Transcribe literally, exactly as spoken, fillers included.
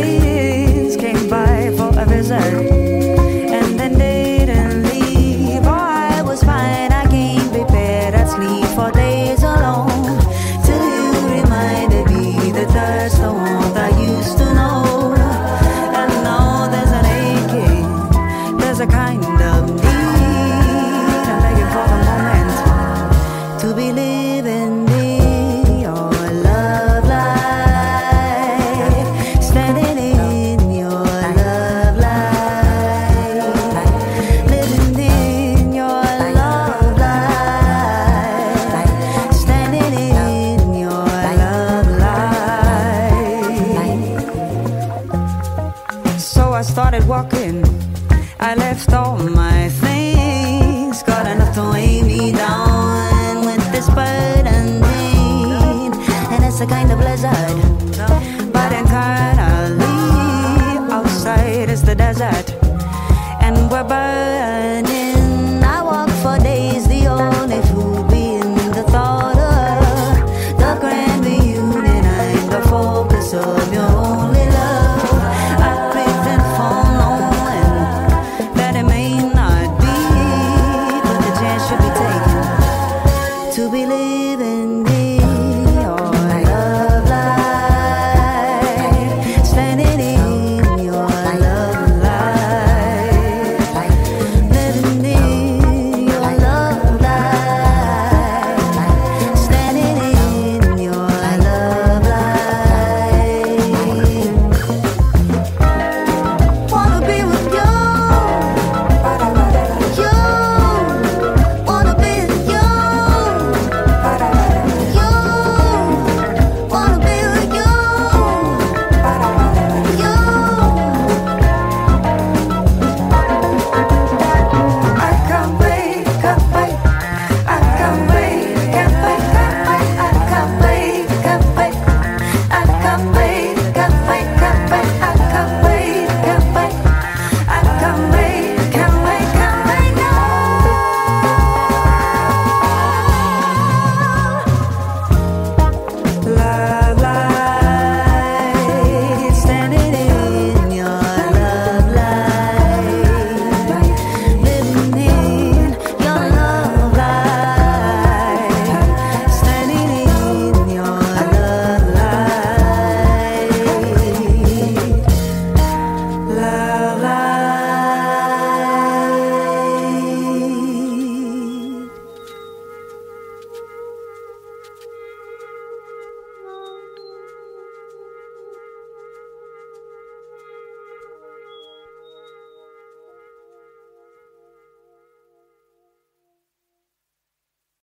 days came by for a visit, and then didn't leave. Oh, I was fine, I came prepared. I'd sleep for days alone, till you reminded me that that's the warmth I used to know. And now there's an aching, there's a kind of need. I'm begging for the moment to be living your love life, standing in your love life, living in your love life, standing in your love life. So I started walking, I left all my